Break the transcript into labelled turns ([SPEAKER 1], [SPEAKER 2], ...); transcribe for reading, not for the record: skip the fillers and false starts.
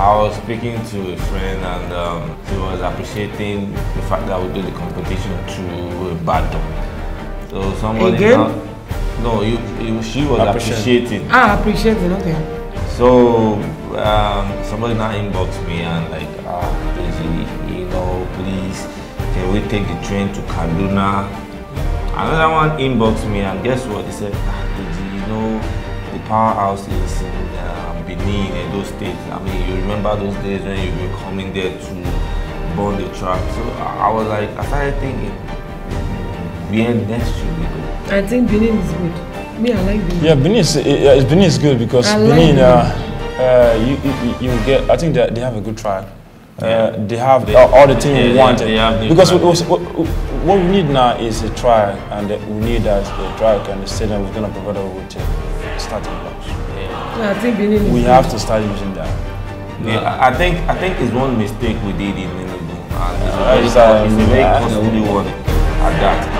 [SPEAKER 1] I was speaking to a friend and he was appreciating the fact that we do the competition through Ibadan. So somebody she was appreciating.
[SPEAKER 2] Appreciating, okay.
[SPEAKER 1] So somebody now inboxed me and like, Deji, you know, please, can we take the train to Kaduna? Another one inboxed me and guess what? He said, Deji, you know, the powerhouse is in Benin, Edo State. I mean, you remember those days when you were coming there to burn the track. So I was like, I started thinking, where next should we go?
[SPEAKER 2] I think Benin is good. Me, I like Benin.
[SPEAKER 3] Yeah, Benin is good because Benin, you get. I think that they have a good track. They have all the things we wanted. Because what we need now is a track, and we need that the track and the stadium is going to provide us with starting blocks.
[SPEAKER 2] I think Benin
[SPEAKER 3] we have to start using that.
[SPEAKER 1] Yeah, I think it's one mistake we did in Enugu. It's a very costly one at that.